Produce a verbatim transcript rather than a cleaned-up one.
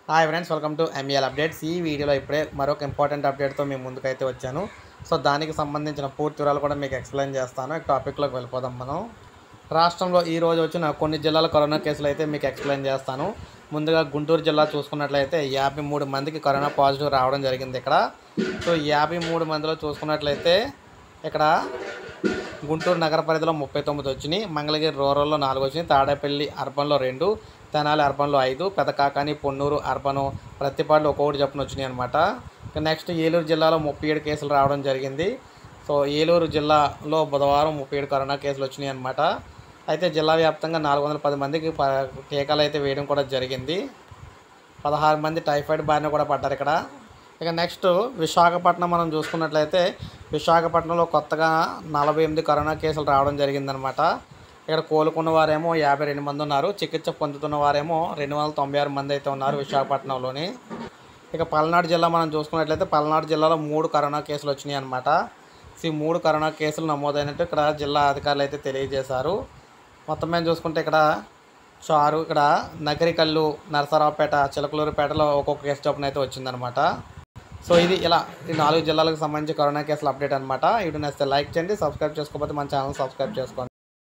Hi friends, welcome to MEL updates. ఈ వీడియోలో ఇప్పుడే మరొక ఇంపార్టెంట్ అప్డేట్తో మీ ముందుకైతే వచ్చాను. సో దానికి సంబంధించిన పూర్తి వివరాలు కూడా మీకు ఎక్స్ప్లెయిన్ చేస్తాను. ఈ టాపిక్లోకి వెళ్ళిపోదాం. మనం రాష్ట్రంలో ఈ రోజు వచ్చిన కొన్ని జిల్లాల కరోనా కేసులు అయితే మీకు ఎక్స్ప్లెయిన్ చేస్తాను. ముందుగా గుంటూరు జిల్లా చూసుకున్నట్లయితే యాభై మూడు మందికి కరోనా పాజిటివ్ రావడం జరిగింది ఇక్కడ. సో యాభై మూడు మందిలో చూసుకున్నట్లయితే ఇక్కడ గుంటూరు నగర పరిధిలో ముప్పై తొమ్మిది వచ్చినాయి, మంగళగిరి రూరల్లో నాలుగు వచ్చినాయి, తాడేపల్లి అర్బన్లో రెండు, తెనాలి అర్బన్లో ఐదు, పెదకాకాని, పొన్నూరు అర్బను ప్రతిపాడులో ఒక్కొక్కటి చొప్పున వచ్చినాయి అనమాట. నెక్స్ట్ ఏలూరు జిల్లాలో ముప్పై ఏడు కేసులు రావడం జరిగింది. సో ఏలూరు జిల్లాలో బుధవారం ముప్పై ఏడు కరోనా కేసులు వచ్చినాయి అనమాట. అయితే జిల్లా వ్యాప్తంగా నాలుగు వందల పది మందికి టీకాలు అయితే వేయడం కూడా జరిగింది. పదహారు మంది టైఫాయిడ్ బారిన కూడా పడ్డారు ఇక్కడ. ఇక నెక్స్ట్ విశాఖపట్నం మనం చూసుకున్నట్లయితే విశాఖపట్నంలో కొత్తగా నలభై ఎనిమిది కరోనా కేసులు రావడం జరిగిందనమాట. ఇక్కడ కోలుకున్న వారేమో యాభై రెండు మంది ఉన్నారు, చికిత్స పొందుతున్న వారేమో రెండు వందల తొంభై ఆరు మంది అయితే ఉన్నారు విశాఖపట్నంలోని. ఇక పల్నాడు జిల్లా మనం చూసుకున్నట్లయితే పల్నాడు జిల్లాలో మూడు కరోనా కేసులు వచ్చినాయి అనమాట. ఈ మూడు కరోనా కేసులు నమోదైనట్టు ఇక్కడ జిల్లా అధికారులు అయితే తెలియజేశారు. మొత్తం మేము చూసుకుంటే ఇక్కడ చారు, ఇక్కడ నగరికల్లు, నరసరావుపేట, చిలకలూరుపేటలో ఒక్కొక్క కేసు చొప్పున అయితే వచ్చిందనమాట. సో ఇది ఇలా ఈ నాలుగు జిల్లాలకు సంబంధించి కరోనా కేసుల అప్డేట్ అనమాట. వీడియో నచ్చితే లైక్ చేయండి, సబ్స్క్రైబ్ చేసుకోకపోతే మన ఛానల్ సబ్స్క్రైబ్ చేసుకోండి.